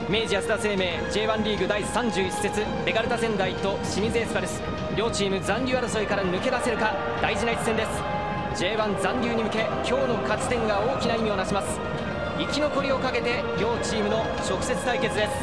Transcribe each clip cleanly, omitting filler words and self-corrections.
明治安田生命 J1 リーグ第31節ベガルタ仙台と清水エスパルス、両チーム残留争いから抜け出せるか、大事な一戦です。 J1 残留に向け今日の勝ち点が大きな意味をなします。生き残りをかけて両チームの直接対決です。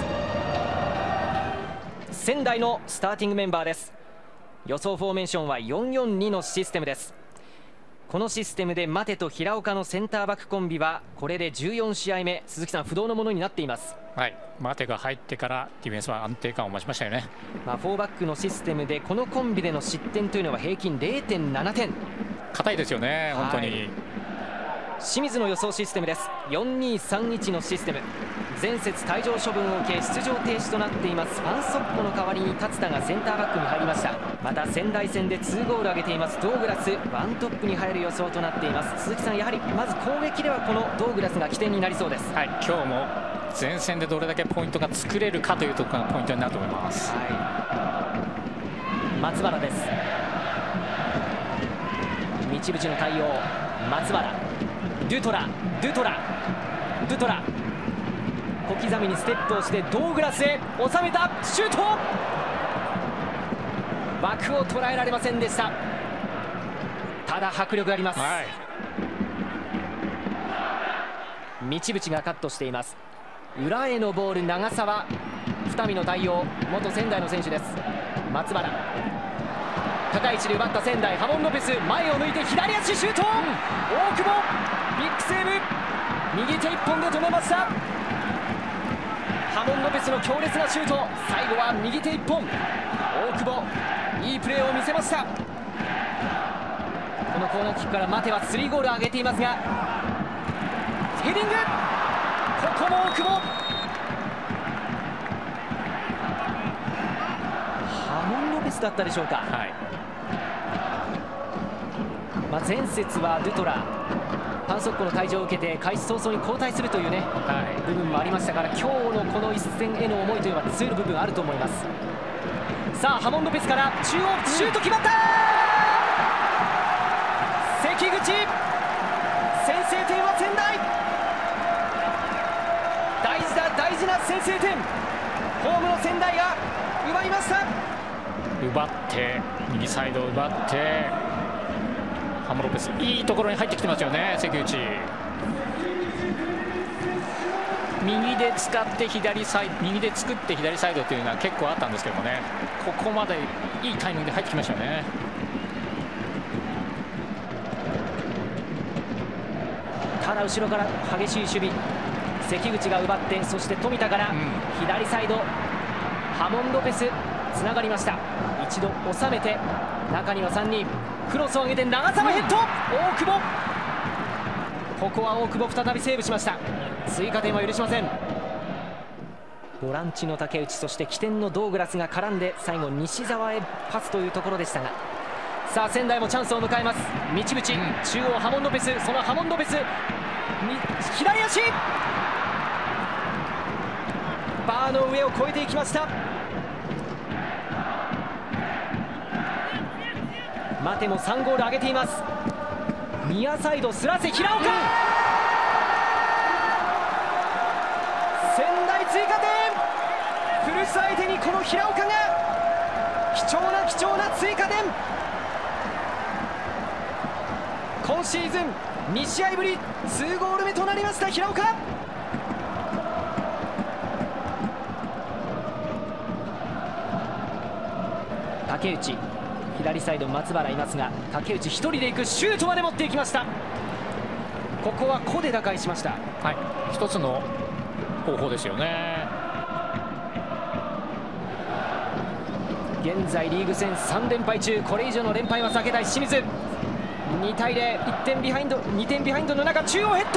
仙台のスターティングメンバーです。予想フォーメーションは 4-4-2 のシステムです。このシステムで待てと平岡のセンターバックコンビはこれで14試合目、鈴木さん、不動のものになっています。 はい、待てが入ってからディフェンスは安定感を増しましたよね。 4バックのシステムでこのコンビでの失点というのは平均 0.7 点。 硬いですよね、本当に。 清水の予想システムです。 4-2-3-1 のシステム。前節退場処分を受け出場停止となっていますファン・ソッコの代わりに達田がセンターバックに入りました。また仙台戦で2ゴール挙げていますドーグラス、ワントップに入る予想となっています。鈴木さん、やはりまず攻撃ではこのドーグラスが起点になりそうです。 はい、今日も前線でどれだけポイントが作れるかというところがポイントになると思います。 松原です。道淵の対応、松原、ドゥトラ小刻みにステップをしてドーグラスへ収めた、シュート、枠を捉えられませんでした。ただ迫力があります。道淵がカットしています。裏へのボール、長沢、二見の対応、元仙台の選手です。松原、高い位置で奪った仙台、ハモン・ロペス、前を向いて左足シュート、大久保ビッグセーブ、右手一本で止めました。ハモン・ロペスの強烈なシュート、最後は右手一本、大久保いいプレーを見せました。このコーナーキックから待ては3ゴール挙げていますが、ヘディング、ここも大久保、ハモン・ロペスだったでしょうか。前節はドゥトラ、ファン・ソッコの退場を受けて開始早々に交代するというね、部分もありましたから、今日のこの一戦への思いというのは強い部分あると思います。さあハモン・ロペスから中央シュート決まった、関口、先制点は仙台、大事な先制点、ホームの仙台が奪いました。 奪って右サイド奪ってハモン・ロペス、いいところに入ってきてますよね。関口右で使って右で作って左サイドというのは結構あったんですけどもね、ここまでいいタイミングで入ってきましたよね。 ただ後ろから激しい守備、関口が奪って、そして富田から左サイド、ハモン・ロペスつながりました。一度収めて中には3人、クロスを上げて長沢ヘッド、大久保、ここは大久保再びセーブしました。追加点は許しません。ボランチの竹内、そして起点のドーグラスが絡んで最後西澤へパスというところでしたが、さあ仙台もチャンスを迎えます。道淵、中央ハモン・ロペス、そのハモン・ロペス左足、バーの上を越えていきました。待ても3ゴール挙げています。ニアサイドすらせ平岡、仙台追加点、古巣相手にこの平岡が貴重な追加点、今シーズン2試合ぶり2ゴール目となりました平岡。竹内、左サイド松原いますが、竹内一人で行く、シュートまで持っていきました。ここは個で打開しました。 一つの方法ですよね。 現在リーグ戦3連敗中、これ以上の連敗は避けたい清水。2対0、2点ビハインドの中、中央ヘッド、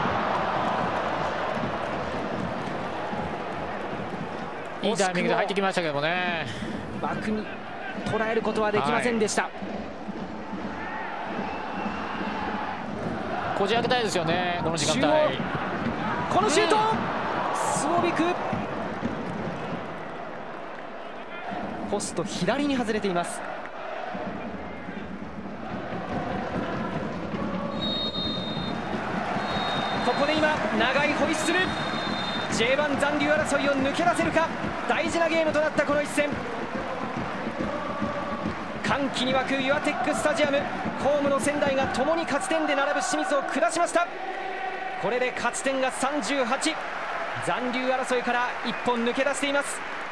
いいタイミングで入ってきましたけどもね、 枠に捉えることはできませんでした。 こじ開けたいですよね、この時間帯。 このシュート、スウォビク、ポスト左に外れています。ここで今長いホイッスル、 J1 残留争いを抜け出せるか。大事なゲームとなったこの一戦。歓喜に沸くユアテックスタジアム。ホームの仙台がともに勝ち点で並ぶ清水を下しました。これで勝ち点が38、残留争いから1本抜け出しています。